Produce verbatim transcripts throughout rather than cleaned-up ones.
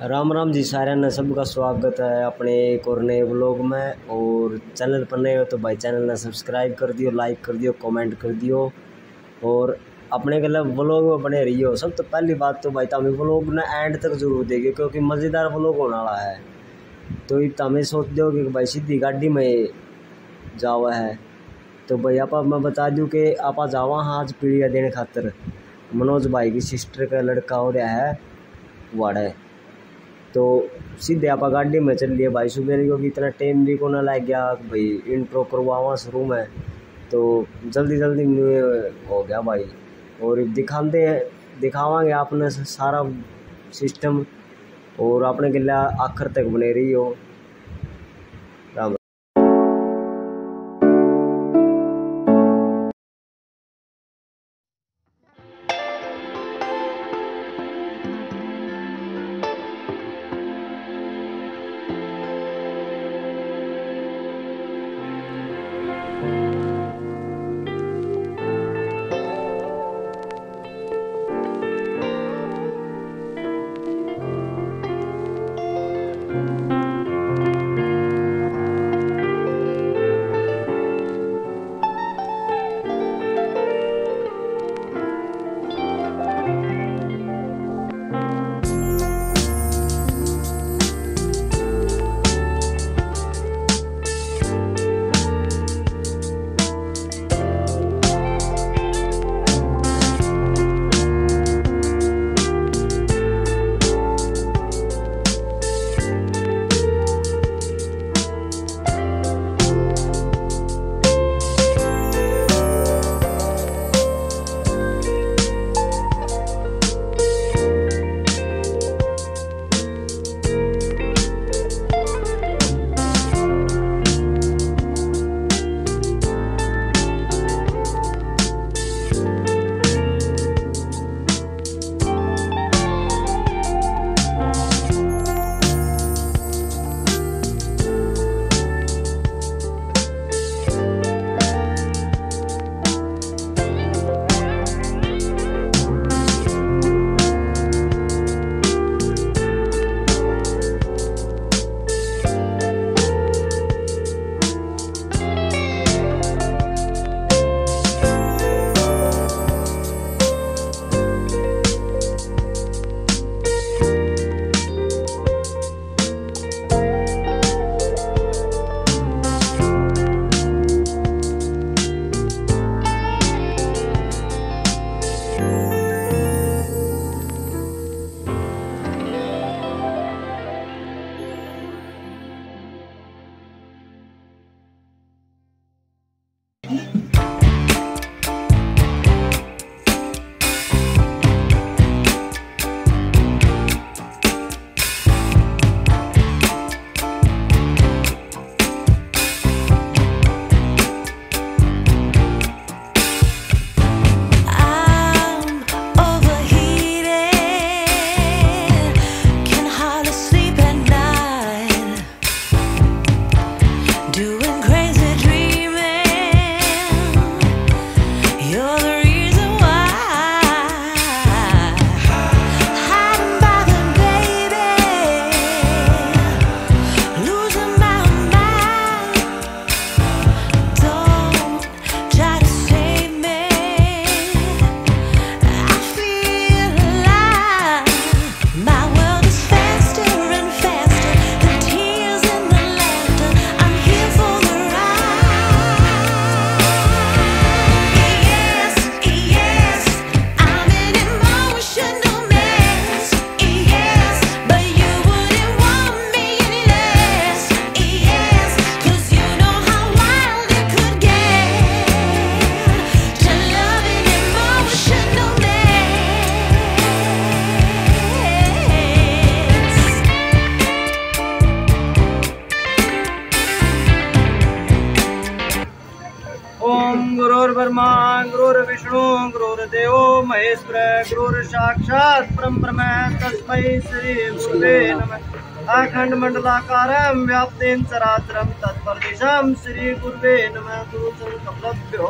राम राम जी सारे ने सबका स्वागत है अपने एक और नए व्लॉग में। और चैनल पर नए हो तो भाई चैनल ने सब्सक्राइब कर दियो, लाइक कर दियो, कमेंट कर दियो और अपने के लिए व्लॉग में बने रहियो। सब तो पहली बात तो भाई तमें व्लॉग ने एंड तक जरूर देखियो क्योंकि मज़ेदार व्लॉग होने वाला है। तो ये तमें सोच दो कि भाई सीधी गाड़ी में जावा है तो भाई आप मैं बता दूँ कि आप जावा हाँ आज पीड़िया देने खातर मनोज भाई की सिस्टर का लड़का हो रहा है वाड़ा। तो सीधे आप गाड़ी में चल लिए भाई सुबह क्योंकि इतना टाइम भी को ना लग गया भाई इंट्रो करवावा शुरू में तो जल्दी जल्दी हो गया भाई। और दिखाते हैं दिखावांगे आपने सारा सिस्टम और अपने के लिए आखिर तक बने रही हो। राम गुरुर्ब्रह्मा गुरुर्विष्णु गुरुर्देवो महेश्वर गुरुर् साक्षात् परब्रह्म तस्मै श्री गुरुवे नमः। अखंड मंडलाकारं व्याप्तेन चराचरं तत्प्रदेशं श्री गुरुवे नमः। गुरुसंकल्पभ्यो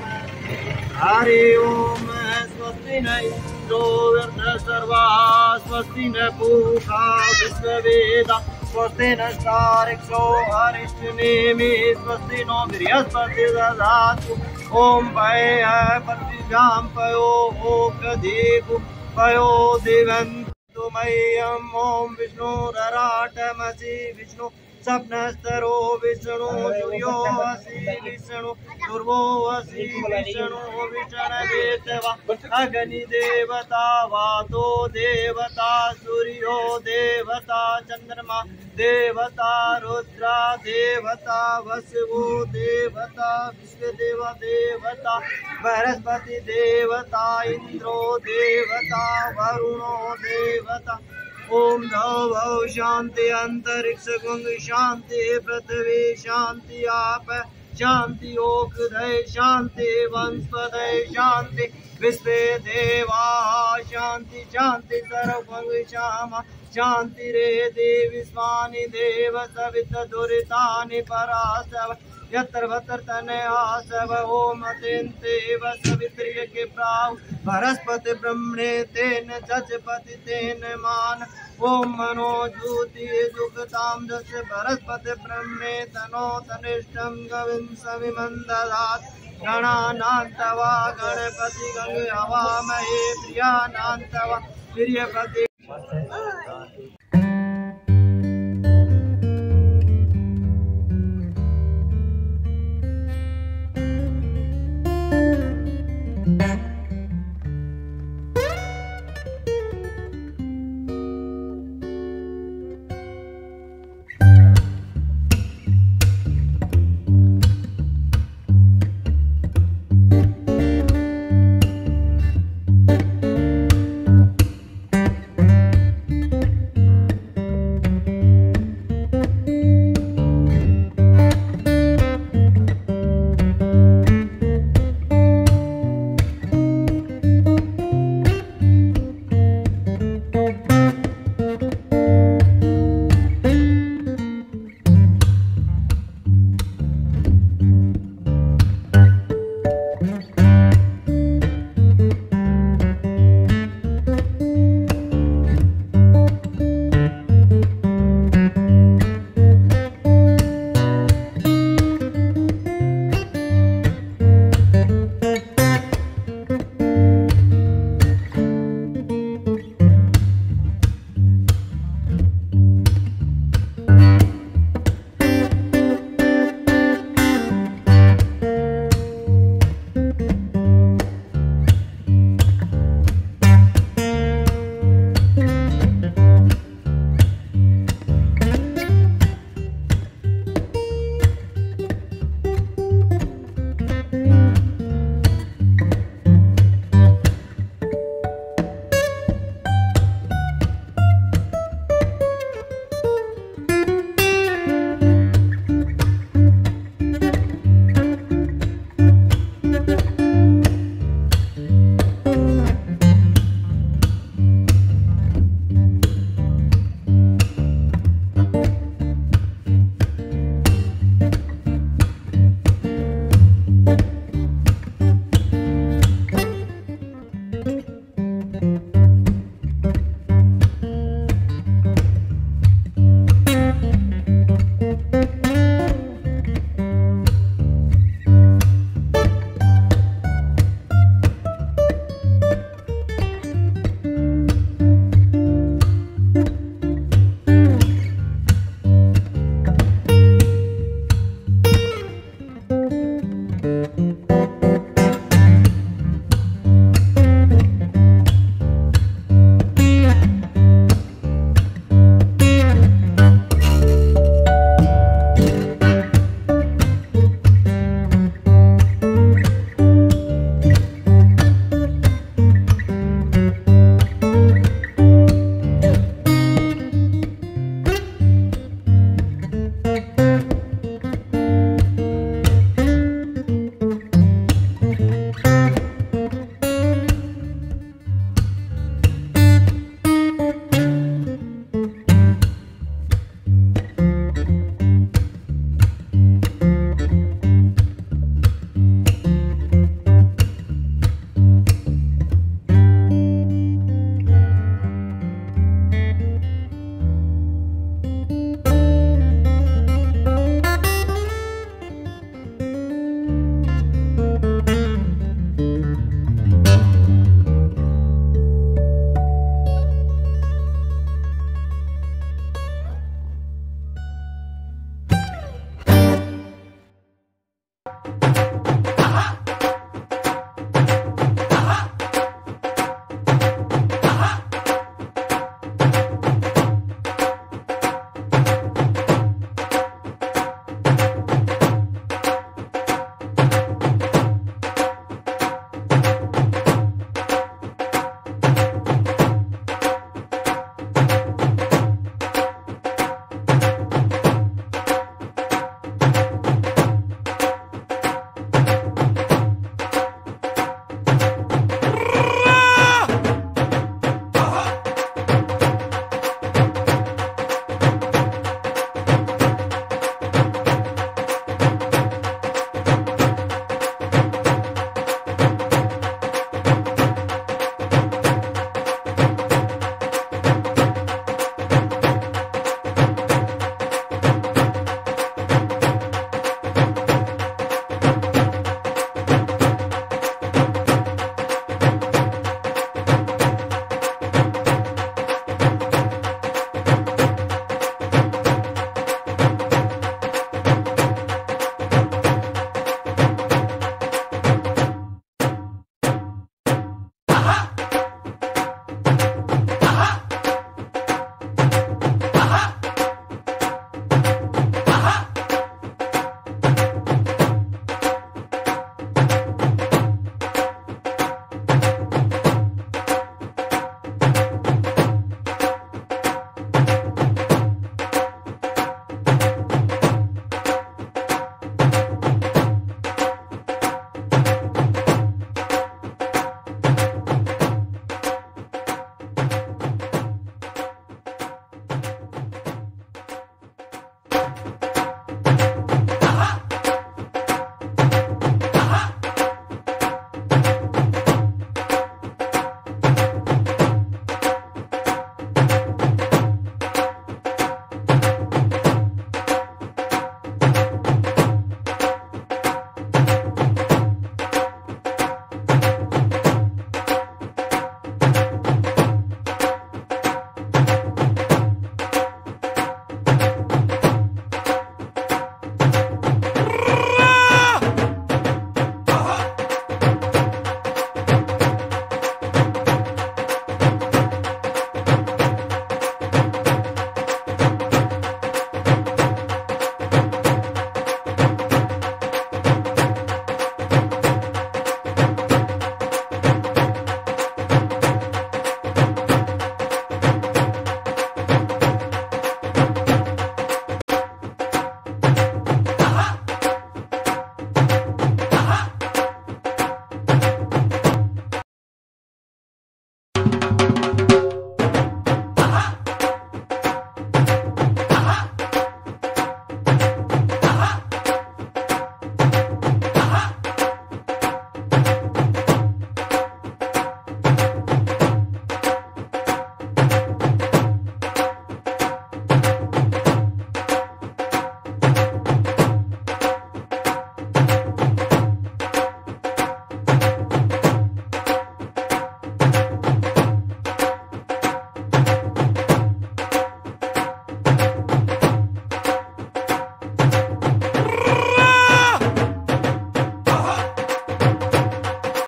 नमः। हरि ओम। स्वस्ति न इंद्रो सर्वा स्वस्ति न पूषा विश्ववेदा स्वस्ति नस्तारिक्षो अरिष्टनेमि स्वस्ति नो बृहस्पतिर्दधातु ओम पय पृथिव्यां पयो ओकदेवु पयो दिवन्तु मह्यम् ओम विष्णुरराटमसि विष्णु सप्नस्तरो विष्णु सूर्यो असि विष्णु ध्रुवो असि विष्णु विष्णवेतवा अग्नि देवता वातो देवता सूर्यो देवता चंद्रमा देवता रुद्रा देवता वसुवो देवता विश्वदेव देवता बृहस्पति देवता इंद्रो देवता वरुणो देवता ओम नव शांति अंतरिक्ष गंग शांति पृथ्वी शांति आप शांति ओकदय शांति वनस्पतय शांति विश्व देवा शांति शांति सर्वंग श्यामा शांति रे देवी स्वानि देव सवित दुरितानि परासव यत्र वत्र तनयासव ओम तेन्तेव सवित्रिय के प्राव बृहस्पति ब्रह्मणे तेन जजपति तेन मान ओम मनोजूति दुखताम दश बृहस्पति ब्रह्मणे तनो तनिष्ठम गविं सविमन्ददात् गणानान्तवा गणपति गंग हवामहे प्रियानान्तवा प्रियपति